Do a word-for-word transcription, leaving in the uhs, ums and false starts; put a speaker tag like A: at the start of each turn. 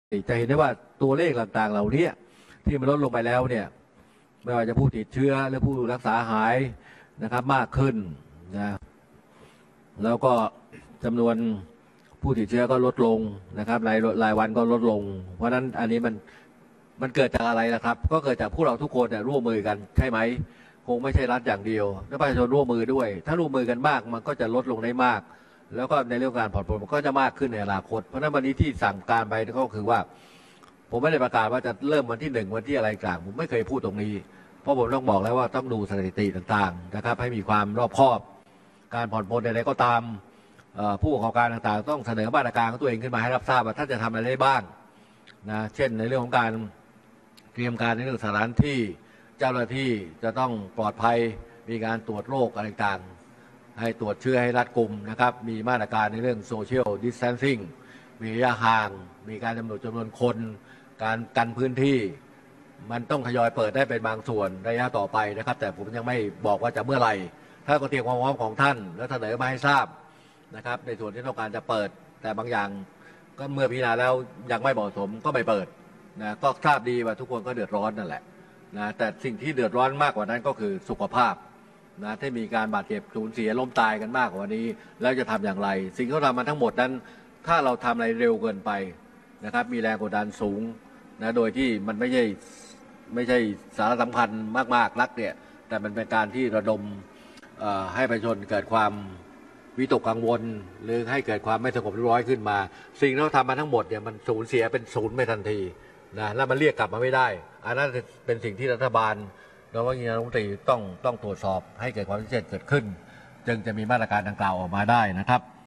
A: จะเห็นได้ว่าตัวเลขต่างๆเหล่านี้ที่มันลดลงไปแล้วเนี่ยไม่ว่าจะผู้ติดเชื้อหรือผู้รักษาหายนะครับมากขึ้นนะแล้วก็จำนวนผู้ติดเชื้อก็ลดลงนะครับรายรายวันก็ลดลงเพราะฉะนั้นอันนี้มันมันเกิดจากอะไรนะครับก็เกิดจากพวกเราทุกคนเนี่ยร่วมมือกันใช่ไหมคงไม่ใช่รัฐอย่างเดียวและประชาชนร่วมมือด้วยถ้าร่วมมือกันมากมันก็จะลดลงได้มากแล้วก็ในเรื่องการผ่อนปลนมันก็จะมากขึ้นในอนาคตเพราะฉะนั้นวันนี้ที่สั่งการไปก็คือว่าผมไม่ได้ประกาศว่าจะเริ่มวันที่หนึ่งวันที่อะไรต่างผมไม่เคยพูดตรงนี้เพราะผมต้องบอกแล้วว่าต้องดูสถิติต่างๆนะครับให้มีความรอบคอบการผ่อนปลนอะไรก็ตามผู้ประกอบการต่างๆต้องเสนอมาตรการของตัวเองขึ้นมาให้รับทราบว่าท่านจะทำอะไรได้บ้างนะเช่นในเรื่องของการเตรียมการในเรื่องสถานที่เจ้าหน้าที่จะต้องปลอดภัยมีการตรวจโรคอะไรต่างๆให้ตรวจเชื้อให้รัดกุมนะครับมีมาตรการในเรื่องโซเชียลดิสแทนซิ่งมีระยะห่างมีการกำหนดจำนวนคนการกันพื้นที่มันต้องทยอยเปิดได้เป็นบางส่วนระยะต่อไปนะครับแต่ผมยังไม่บอกว่าจะเมื่อไหร่ถ้าก็เตรียมความพร้อมของท่านแล้วเสนอมาให้ทราบนะครับในส่วนที่ต้องการจะเปิดแต่บางอย่างก็เมื่อพิจารณาแล้วยังไม่เหมาะสมก็ไม่เปิดนะก็ทราบดีว่าทุกคนก็เดือดร้อนนั่นแหละนะแต่สิ่งที่เดือดร้อนมากกว่านั้นก็คือสุขภาพนะที่มีการบาดเจ็บสูญเสียล้มตายกันมากกว่านี้แล้วจะทำอย่างไรสิ่งที่เราทำมาทั้งหมดนั้นถ้าเราทำอะไรเร็วเกินไปนะครับมีแรงกดดันสูงนะโดยที่มันไม่ใช่ไม่ใช่สาระสำคัญมากๆนักเนี่ยแต่มันเป็นการที่ระดมให้ประชาชนเกิดความวิตกกังวลหรือให้เกิดความไม่สงบเรียบร้อยขึ้นมาสิ่งที่เราทำมาทั้งหมดเนี่ยมันสูญเสียเป็นศูนย์ไปทันทีนะแล้วมันเรียกกลับมาไม่ได้อันนั้นเป็นสิ่งที่รัฐบาลโดยเฉพาะนายกรัฐมนตรีต้องต้องตรวจสอบให้เกิดความชัดเจนเกิดขึ้นจึงจะมีมาตรการดังกล่าวออกมาได้นะครับ